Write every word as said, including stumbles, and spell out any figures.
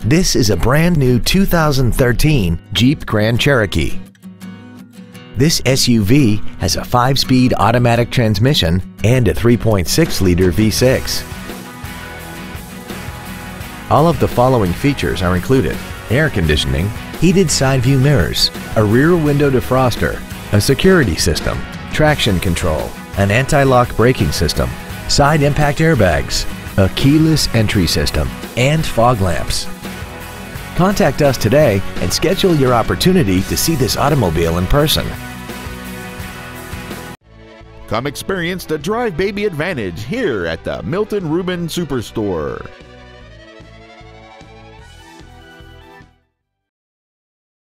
This is a brand new two thousand thirteen Jeep Grand Cherokee. This S U V has a five-speed automatic transmission and a three point six liter V six. All of the following features are included: air conditioning, heated side view mirrors, a rear window defroster, a security system, traction control, an anti-lock braking system, side impact airbags, a keyless entry system, and fog lamps. Contact us today and schedule your opportunity to see this automobile in person. Come experience the Drive Baby Advantage here at the Milton Ruben Superstore.